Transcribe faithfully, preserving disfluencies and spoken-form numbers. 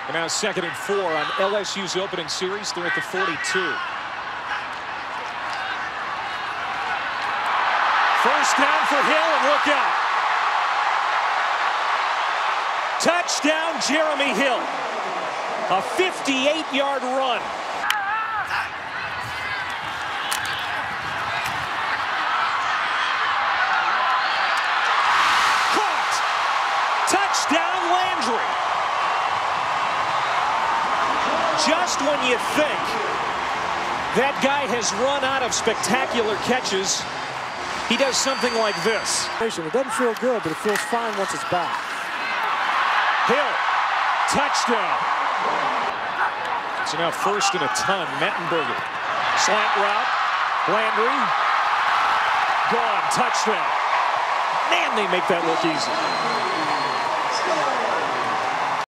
And now second and four on L S U's opening series. They're at the forty-two. First down for Hill, and look out. Touchdown, Jeremy Hill. A fifty-eight yard run. Caught. Touchdown, Landry. Just when you think that guy has run out of spectacular catches, he does something like this. It doesn't feel good, but it feels fine once it's back. Hill, touchdown. So now first and a ton, Mettenberger. Slant route, Landry. Gone, touchdown. Man, they make that look easy.